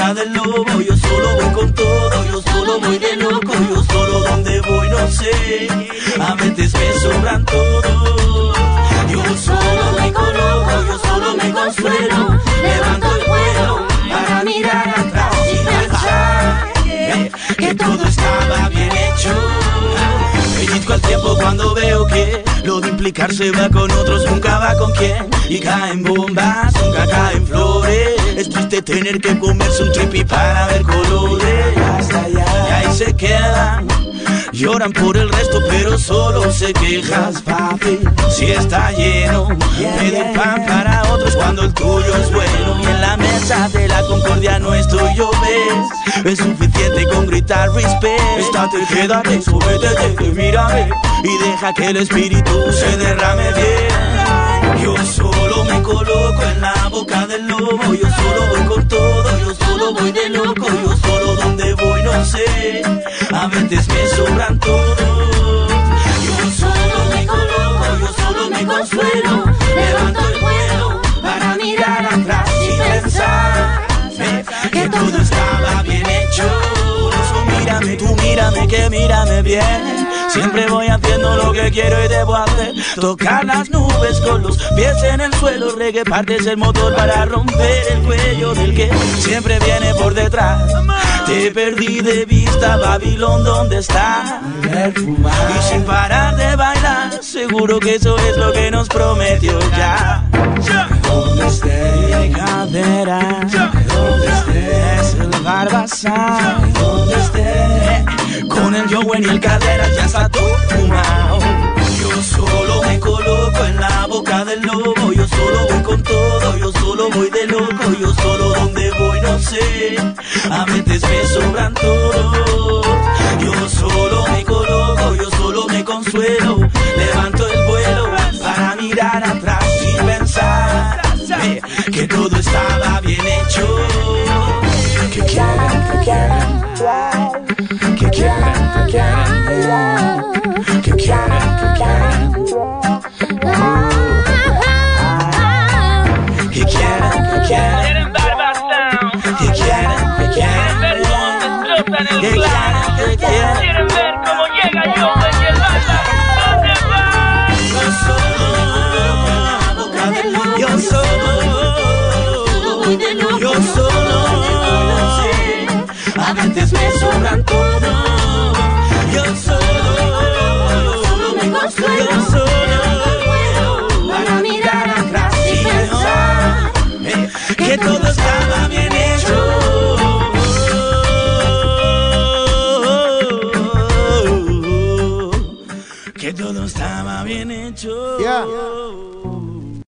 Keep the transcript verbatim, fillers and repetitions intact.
boca del lobo. Yo solo voy con todo, yo solo voy de loco. Yo solo donde voy no sé, a veces me sobran todos. Yo solo me coloco, yo solo me consuelo. Levanto el vuelo para mirar atrás y pensar eh, que todo estaba bien hecho. Pellizco al tiempo cuando veo que lo de implicarse va con otros, nunca va con quién. Y caen bombas, nunca caen flores. Es triste tener que comerse un tripi para ver colores. Y ahí se quedan, lloran por el resto, pero solo se quejan. Fácil, si está lleno, pedir pan para otros cuando el tuyo es bueno. Y en la mesa de la concordia no estoy yo, ves. Es suficiente con gritar respect. Estate, quédate, súbete, mírame y deja que el espíritu se derrame bien. Yo solo me coloco en la boca del lobo. Yo solo voy con todo, yo solo voy de loco. Yo solo donde voy no sé, a veces me sobran todos. Yo solo me coloco, yo solo me consuelo. Levanto el vuelo para mirar atrás y pensar eh, que todo estaba bien hecho. Por eso mírame, tú mírame, que mírame bien. Siempre voy haciendo lo que quiero y debo hacer. Tocar las nubes con los pies en el suelo. Reggae partes el motor para romper el cuello del que siempre viene por detrás. Te perdí de vista, Babilón, ¿dónde está? Y sin parar de bailar, seguro que eso es lo que nos prometió ya. Donde esté cadera, donde esté es el Barbasán, donde esté con el Joven y el Cadera ya está todo fumado. Yo solo me coloco en la boca del lobo. Yo solo voy con todo, yo solo voy de loco. Yo solo donde voy no sé, a veces me sobran todos. Yo solo me coloco, yo solo me consuelo. Levanto el vuelo para mirar atrás y pensar eh, que todo estaba bien hecho. Que quieren, que quieren, que quieren, que quieren, que quieren, que quieren, que quieren, que quieren, que quieren, que quieren ver cómo se explotan el plan, que quieren, quieren ver cómo llega yo y el bala. ¿Dónde va? Yo solo, yo solo, yo solo, a veces me sobran todo. Yo solo, solo me consuelo. Yo solo, para mirar atrás y pensar eh, que todo estaba bien hecho. Que todo estaba bien hecho. Yeah.